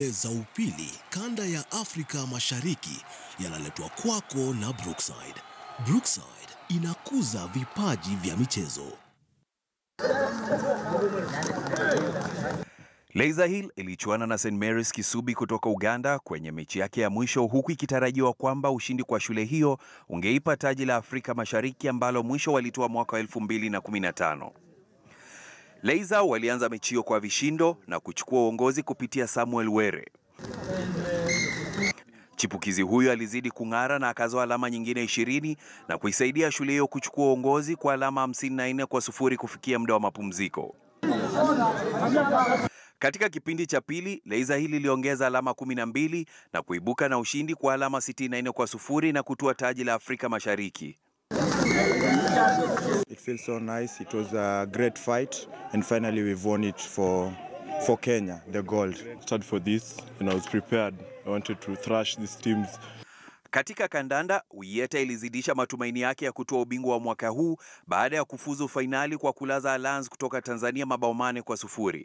Za upili kanda ya Afrika Mashariki yanaletwa kwako na Brookside. Brookside inakuza vipaji vya michezo. Laser Hill ilichuana na St. Mary's Kisubi kutoka Uganda kwenye mechi yake ya mwisho, huku ikitarajiwa kwamba ushindi kwa shule hiyo ungeipa taji la Afrika Mashariki ambalo mwisho walitoa mwaka 2015. Laser walianza mechi hiyo kwa vishindo na kuchukua uongozi kupitia Samuel Were. Chipukizi huyo alizidi kung'ara na akazoa alama nyingine 20 na kuisaidia shule hiyo kuchukua uongozi kwa alama 54-0 kufikia muda wa mapumziko. Katika kipindi cha pili, Laser Hill iliongeza alama 12 na kuibuka na ushindi kwa alama 64-0 na kutua taji la Afrika Mashariki. It feels so nice. It was a great fight and finally we've won it for Kenya, the gold. Started for this and I was prepared. I wanted to thrash these teams. Katika kandanda, Uyeta ilizidisha matumaini yake ya kutoa ubingwa wa mwaka huu baada ya kufuzu fainali kwa kulaza Alliance kutoka Tanzania mabao 8-0.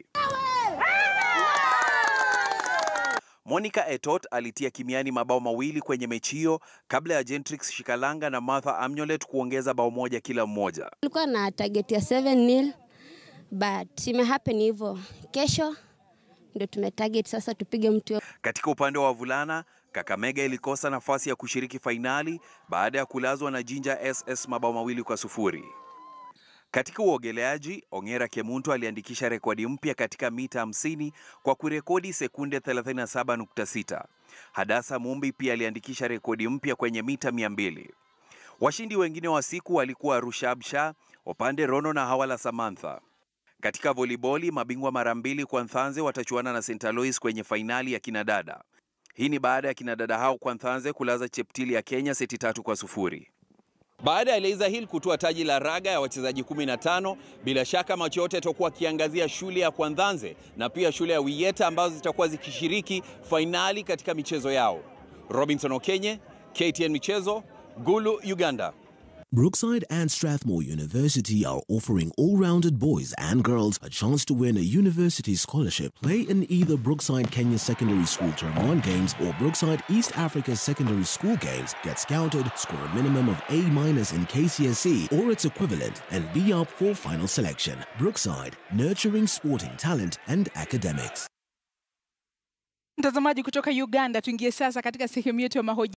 Monica Etot alitia kimiani mabao mawili kwenye mechi hiyo kabla ya Gentrix Shikalanga na Martha Amnyolet kuongeza bao moja kila mmoja. Tulikuwa na target ya 7-0 but imehappen hivyo. Kesho ndio tumetarget sasa tupige mtu. Katika upande wa wavulana, Kakamega ilikosa nafasi ya kushiriki fainali baada ya kulazwa na Jinja SS mabao 2-0. Katika uogeleaji, Ongera Kemuntu aliandikisha rekodi mpya katika mita 50 kwa kurekodi sekunde 37.6. Hadasa Mumbi pia aliandikisha rekodi mpya kwenye mita 200. Washindi wengine wa siku walikuwa Rushab Shah, Opande Rono na Hawala Samantha. Katika voliboli, mabingwa mara 2 kwa Nthanze watachuana na St. Alois kwenye fainali ya kinadada. Hii ni baada ya kinadada hao kwa Nthanze kulaza Cheptili ya Kenya seti 3-0. Baada ya Laser Hill kutoa taji la raga ya wachezaji 15, bila shaka macho yote yatakuwa kiangazia shule ya Nthanze na pia shule ya Uyeta ambazo zitakuwa zikishiriki fainali katika michezo yao. Robinson Okenye, KTN Michezo, Gulu, Uganda. Brookside and Strathmore University are offering all-rounded boys and girls a chance to win a university scholarship. Play in either Brookside Kenya Secondary School Term 1 games or Brookside East Africa Secondary School games, get scouted, score a minimum of A- in KCSE or its equivalent, and be up for final selection. Brookside, nurturing sporting talent and academics. Mtazamaji kutoka Uganda, tuingie sasa katika sehemu yetu ya mahojiano.